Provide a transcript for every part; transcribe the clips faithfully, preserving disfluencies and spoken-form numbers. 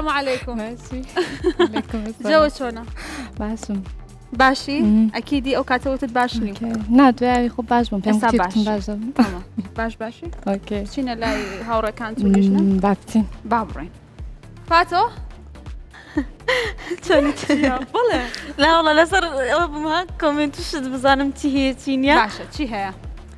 السلام عليكم. ماشي. عليكم السلام. جو شلونه؟ باشم. باشی؟ اكيدي او کاتوتت باشی. نه دوای خوب باش بم. پس باش. باشم. تمام. باش باشی. اوکی. چینه لای هاورا کانت ولیشنا؟ بابتين. بابرين. فاتو؟ چۆنی بڵێ. لا وڵا لەسەر ئەوە بمها کۆمنتوشت بزانم چی هەیە چینیە. باشە چی هەیە؟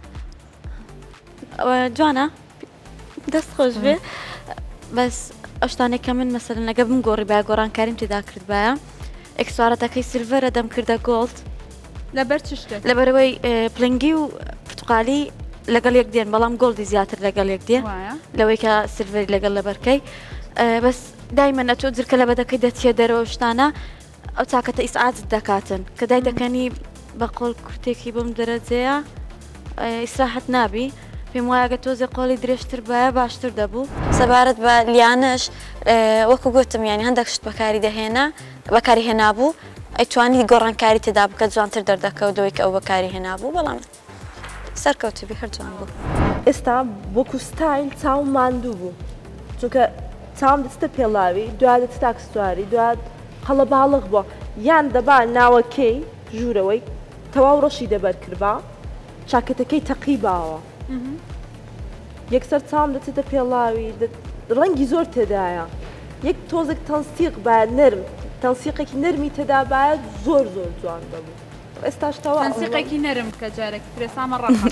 جوانە دەست خۆش بێ بەس ئەو شتانێک کە من مەسەلەن لەگە بمگۆڕی بایە گۆڕانکاریم تێدا کرد بایە ئەکسوارەتەکەی سیلڤەرە دەم کردە گۆڵد لەبەر چ شتێک؟ لەبەرەوەی پلنگی و پرتوقالی لەگەڵ یەک دێن بەڵام گۆڵدی زیاتر لەگەڵ یەک دێ لەوەی کە سیلڤەری لەگەڵ لەبەرکەی بەس دایمە نەتۆ جرکە لە بەدەکەی دەچێ دەرەوە شتانە ئەو چاکەتە ئیسعاجت دەکاتن کە دای دەکەنی بە قۆڵ کورتێکی بم دەرەجەیە ئیسراحەت نابی پێم وایە گە تۆزێ قۆڵی درێژتر بایە باشتر دەبوو سەبارەت بە لیانش وەکو گوتم یانی هەندێک شت بەکاری دەهێنا بەکاری هێنابوو ئەیتوانی گۆڕانکاری تێدا بکە جوانتر دەردەکەوتەوەی کە ئەو بەکاری هێنابوو بەڵام سەرکەوتبی هەر جوان بوو ئێستا وەکو ستایل چاوم ماندوو بوو چونکە چاوم دەچتە پێڵاوی دوای دەچتە تاکسواری دوای هەڵە باڵغ بووە یان دەبا ناوەکەی ژوورەوەی تەواو ڕەشی دەبەر کردبا چاکەتەکەی تەقی باوە یەکسەر چاوم دەچێتە پێڵاوی ڕەنگی زۆر تێدایە یەک تۆزێک تەنسیق باید نەرم تەنسیقێکی نەرمی تێدا باید زۆر زۆر جوان دەبوو ئێستاش تەواو تەنسیقێکی نەرم کە جارێک پرێسامە ڕەحە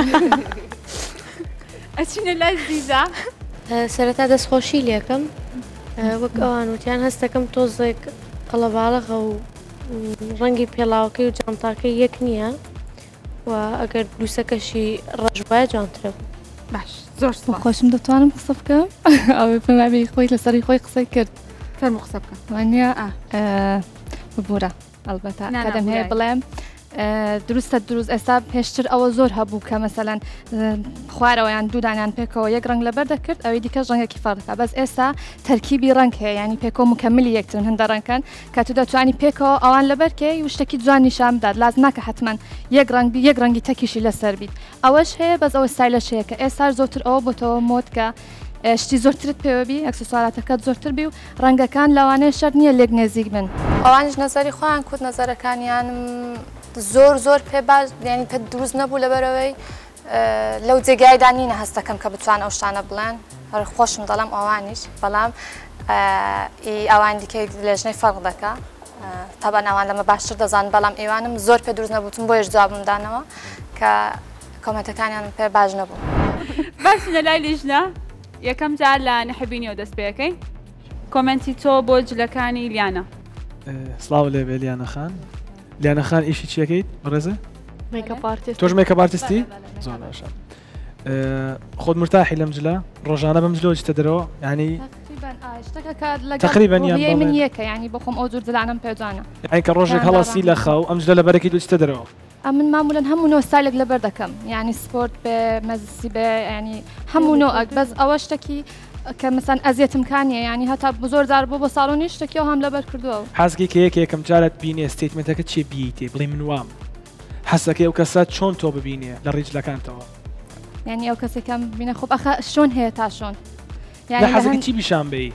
ئەچینە لای زیزە سەرەتا دەستخۆشی لێکم وەک ئەوان وتیان هەستەکەم تۆزێک قەڵەباڵغە و ڕەنگی پێڵاوەکەی و جانتاکەی یەک نییە و ئەگەر دووسەکەشی ڕەشبایە جوانترە بوو باش زۆر خۆشم دەتوانم قسە بکەم ئەوەی پێمابی خۆی لەسەری خۆی قسەی کرد فەرموو قسە بکەم وانە ببوورە ئەلبەتە کە دەم هەیە بڵێم دروستە دروست ئێستا پێشتر ئەوە زۆر هەبوو کە مەسەلەن خوارەوەیان دوودانیان پێکەوە یەک ڕنگ لەبەر دەکرد ئەوەی دیکە ڕەنگێکی فەرقە بەس ئێستا تەرکیبی ڕنگ هەیە ینی پێکۆ مکەملی یەکترن هەندە ڕەنگکەن کە تو دەتوانی پێکەوە ئەوان لەبەرکەی وشتێکی جوان نیشان بدات لاز ناکە حتمما یەک ڕنگ بی یەک ڕەنگی تەکیشی لەسەر بیت ئەوەش هەیە بەس ئەوە ستایلەش هەیە کە ئێستا زۆرتر ئەوە بۆتەوە مۆت کە شتی زۆرترت پێوەبی ئەکسسواراتەکەت زۆرتر بی و ڕەنگەکان لەوانەیە شەر نییە لێک نێزیک بن ئەوانش نەزەری خۆیان کوت نەزەرەکانیانم زۆر زۆر پێ باش ینی پێ دروست نەبوو لەبەرەوەی لەو جێگایدا نینە هەستەکەم کە بتوان ئەو شتانە بڵێن هەر خۆشم دەڵێم ئەوانیش بەڵام ئەوان دیکەی لێژنەی فەرق دەکا تەبەن ئەوان لەمە باشتر دەزان بەڵام ئێوانم زۆر پێ دروست نەبووتم بۆیش جوابم دانەوە کە کۆمەنتەکانیان پێ باش نەبوو باشنە لای لیژنە یەکەم جار لە نەحبینیەوە دەست پێەکەی کۆمنتی تۆ بۆ جلەکانی لیانە سڵاو لێ بێ لیانە خان لیانە خان ئیشی چیەکەیت بەڕێزە؟ میکەپ ئارتیست تۆش میکەپ ئارتیستی؟ زۆر باشە خۆت مرتاحی لەم جلە ڕۆژانە بەم جلۆ چتە دەرەوە یعنی تقریبا من یەکە ینی بخۆم ئەو جور جلانم پێ جوانە یعنی کە ڕۆژێک هەڵاسی لە خەو ئەم جلە لەبەرەکەی دوو چتە دەرەوە من معمولەن هەموو ستایلێک لەبەر دەکەم ینی سپۆرت بێ مەزسی بێ ینی هەموو نۆ بەس ئەوە شتێکی کە مەسەن ئەزیەتمکانیە ینی هەتا زۆر جار بۆ بۆ ساڵۆنی شتێکی ئەو هەم لەبەر کردووە حەزکی کە یەک یەکەم جارت بینێ ستیتمنتەکە چێ بیتێ بڵێ من وام حەسەکەی ئەو کەسە چۆن تۆ ببینێ لە ڕیجلەکانتەوە ینی ئەو کەسێکم بینە خۆب ئەخە شۆن هەیە تا شۆن لە حەزەکەی چی بیشان بێی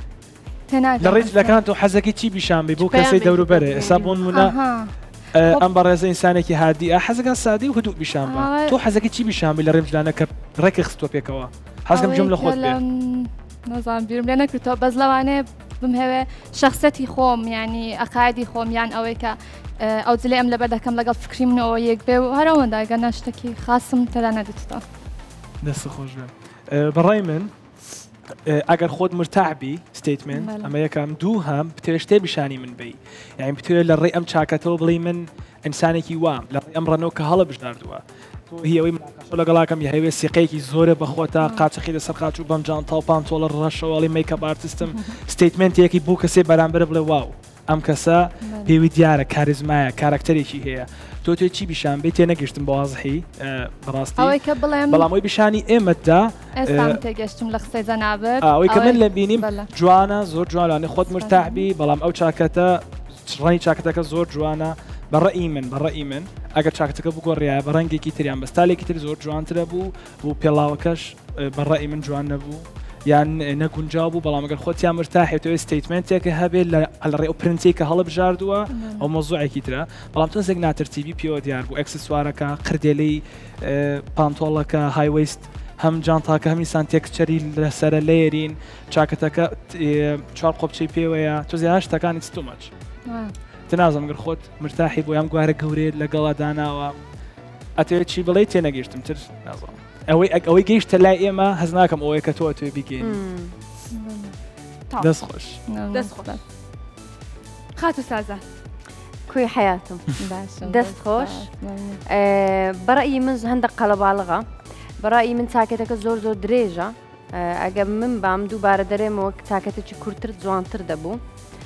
لە ڕیجلەکان تۆ حەزەکەی چی بیشان بێ بۆ کەسەی دەوروبەرێ ئێستا بۆ نمونە ئەم بەڕێزە ئینسانێکی هادی حەزەکان سادی و هدوو بیشان بە تۆ حەزەکەی چی بیشان بێ لە ڕێجلانە کە ڕێکی خستۆ پێکەوە حەزەکەم جوم لە خۆت بێ نەزانم بیرم لێ نەکردەوە بەس لەوانەیە بمهێوێ شخصەتی خۆم ینی ئەقایدی خۆم یان ئەوەی کە ئەو جلێ ئەم لەبەر دەکەم لەگەڵ فکری منەوە یەک بێ و هەرەوەندا گەنە شتێکی خاصم تەدا نەدێتەوە دەست خۆش بێ بەڕای من ئەگەر خۆت مرتاحبی ستیتمنت ئەمە یەکەم دوو هەم بتوێ شتێ بیشانی من بی یعنی بتوێ لە ڕێی ئەم چاکەتەوە بڵێ من ئینسانێکی وام لە ڕێی ئەم ڕەنەوە کە هەڵە بژاردووە هی ئەوەی لەگەڵاکەم هەیەوێ سیقەیەکی زۆرە بەخۆتا قاچەقی لەسەر قاچ و بەم جانتاڵ پانتۆڵە ڕەشەوەڵی میکەپ ئارتیستم ستیتمنتێکی بوو کەسێ بەرامبەر بڵێ واو ئەم کەسە پێوی دیارە کاریزمایە کارکتەرێکی هەیە تۆ توێ چی بیشان بێت تێ نەگەشتم بە وازحی بەڕاستی ئەوەی کە بڵێم بەڵامەوەی بیشانی ئێمەدا تێگەشتم لە قسەی جەنابەت ئەوەی کە من لە بینیم جوانە زۆر جوانانێ خۆت مرتاحبی بەڵام ئەو چاکەتە ڕەنی چاکەتەکە زۆر جوانە بەڕێی من بەڕێی من ئەگەر چاکەتەکە بگۆڕیایە بە ڕەنگێکی تریان بەستالێکی تر زۆر جوانترە بوو بۆ پێڵاوەکەش بەڕێی من جوان نەبوو یان نەگونجاو بوو بەڵام ئەگەر خۆتیان مرتاحێتەوە ستیتمنتێکە هەبێت لە ڕێ ئەو پرنسی کە هەڵبژاردووە ئەو مۆزوعێکی ترە بەڵام تۆزێک ناترتیبی پێوە دیار بوو ئەکسسوارەکە قردێلەی پانتۆڵەکە هایویست هەم جانتاکە هەمی سانتێکچەری لەسرە لێرین چاکەتەکە چوار قۆپچەی پێوەیە تۆ زیاد شتەکانی ستومەچ تنازم گەر خۆت مرتاحی بۆ یان گوارە گەورێت لەگەڵا داناوە ئەتەوێت چی بڵێ تێنەگەیشتم تر نازڵم ئەوەی ئەوەی گەیشتە لای ئێمە هەز ناکەم ئەوەیە کە تۆ توێ بیگەین دەست خۆش دەست خۆش خاتو سازان کوی حیاتم دەست خۆش بەڕەئی من هەندێک قەڵەباڵغە بەڕای من چاکێتەکە زۆر زۆر درێژە ئەگە من بام دووبارە دەرێمەوە چاکەتێکی کورتتر جوانتر دەبوو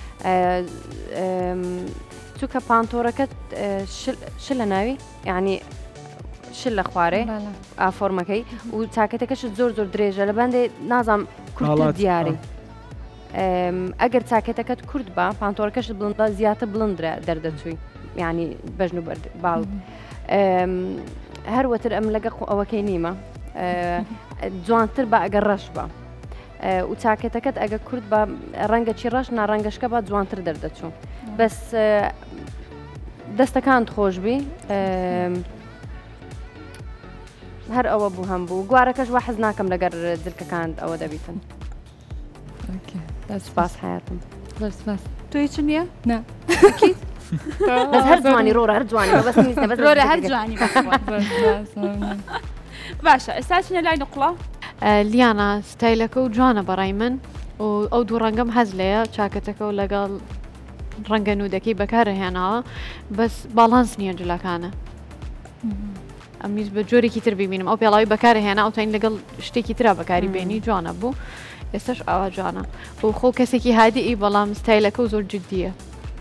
چووکە پانتۆرەکەت ش لە ناوی یعنی شل لە خوارێ ئافۆرمەکەی و چاکەتەکەش زۆر زۆر درێژە لە بەندێ نازام کورتتر دیاری ئەگەر چاکێتەکەت کورت بە پانتۆرەکەش بڵندە زیاتر بڵندرە دەردەچووی ینی بەژن و باڵ هەروەتر ئەم لەگە ئەوەکەی نیمە جوانتر بە ئەگەر ڕەش بە و چاکێتەکەت ئەگە کورت بە ڕەنگەکی ڕەش ناڕەنگەشکە بە جوانتر دەردەچوو بەس دەستەکانت خۆشببی هەر ئەوە بوو هەم بوو گوارەکەش وە حەز ناکەم لەگەر جلکەکان ئەوە دەبیتن سپاس حیاتم توی چ نییە؟ نه بەس هەر جوانی ڕۆرە هەر جوانی بەس ڕۆرە هەر جوانی باشە ئێستا چینە لای نقڵە؟ لیانە ستایلەکە و جوانە بەڕای من و ئەو دوو ڕەنگەم هەز لەیە چاکەتەکە و لەگەڵ ڕەنگە نودەکەی بەکارهێناوە بەس باڵانس نییە جلەکانە ئەمیش بە جۆرێکی تر ببینم ئەو پێڵاوی بەکارهێنا ئەوتین لەگەڵ شتێکی ترا بەکاری بێنی جوانە بوو ئێستش ئاوا جوانە بۆ خۆ کەسێکی هادیئی بەڵام ستایلەکە و زۆر جددیە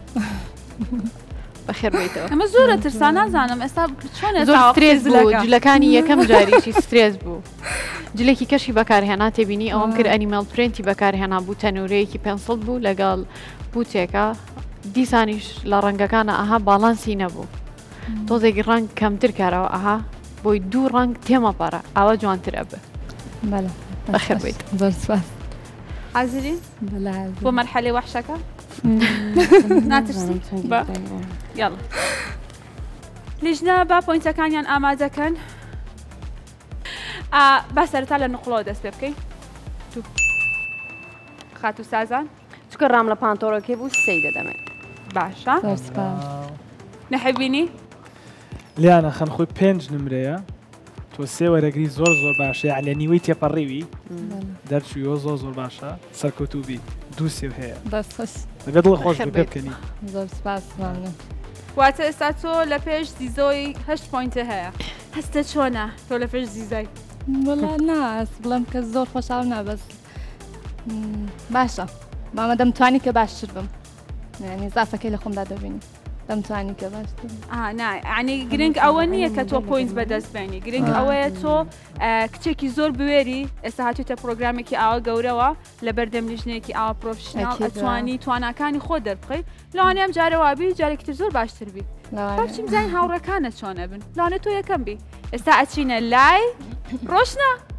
بەخێر بێتەوە ئەمە زۆرە ترسان نازانم ئێستا چۆن زۆر سترێز بوو جلەکانی یەکەم جاریشی سترێز بوو جلێکی کەشی بەکارهێنا تێبینی ئەوم کرد ئەنیمەڵ پرێنتی بەکارهێنا بوو تەنورەیەکی پێنسڵ بوو لەگەڵ بوتێکە دیسانیش لە ڕەنگەکانە ئەها باڵانسی نەبوو تۆزێکی ڕنگ کەمتر کارەوە ئەها بۆی دوو ڕنگ تێمەپەڕە ئاوا جوانتر ئەبێ بەخێر بیت زۆر سپاس حازری بۆ مەرحەلەی وەحشەکە ناترسی یاڵ لیژنە با پۆینتەکانیان ئامادەکەن با سەرەتا لە نقڵەوە دەست پێ بکەین خاتو سازان چکە ڕام لە پانتۆڕەکەی بوو سەی دەدەمێت باشە نەحەبینی لیانە خەن خۆی پێنج نمرەیە تۆ سێ وەرەگری زۆر زۆر باشە لە نیوەی تێپەڕێوی دەرچوویەوە زۆر زۆر باشە سەرکەوتوبی دوو سێ هەیە دەبێت دڵ خۆش پێ بکەنی زۆر سپاس واتە ئێستا تۆ لە پێش زیزۆی هەشت پۆینتە هەیە هەستە چۆنە تۆ لە پێش زیزای ناس بڵم کە زۆر خۆشاو نابەس باشە مامە دەمتوانی کە باشتر بم ینی زاسەکەی لە خۆمدا دەبینی دەمتوانی کە باشتر ینی گرنگ ئەوە نییە کە تۆ پۆینت بەدەست بێنی گرنگ ئەوەیە تۆ کچێکی زۆر بوێری ئێستا هاتوویتە پرۆگرامێکی ئاوا گەورەوە لە بەردەم لیژنەیەکی ئاوا پرۆفشنال ئەتوانی تواناکانی خۆ دەربخەیت لەوانەیەم جارەوابی جارێکی تر زۆر باشتر بی باشی بزانین هاوڕەکانت چۆنە بن لەوانێت تۆ یەکەم بی ئێستا ئەچینە لای ڕۆشنە